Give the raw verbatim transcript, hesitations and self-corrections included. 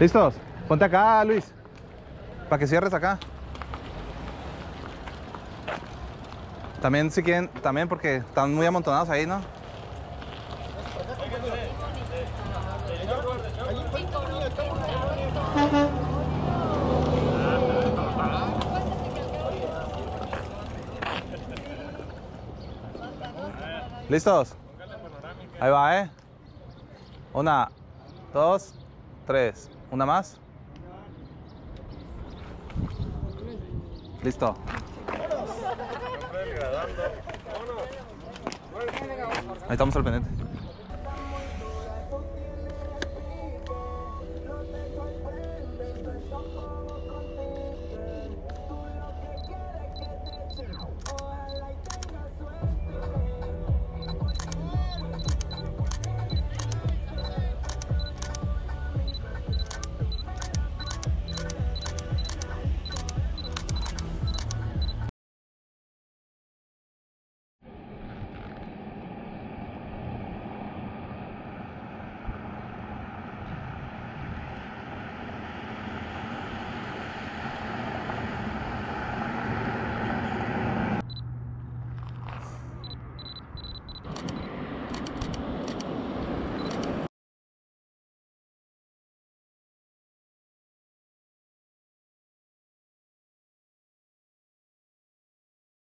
¿Listos? Ponte acá, Luis. Para que cierres acá. También si quieren, también porque están muy amontonados ahí, ¿no? ¿Listos? Ahí va, ¿eh? Una, dos, tres. Una más. Listo. Ahí estamos al pendiente.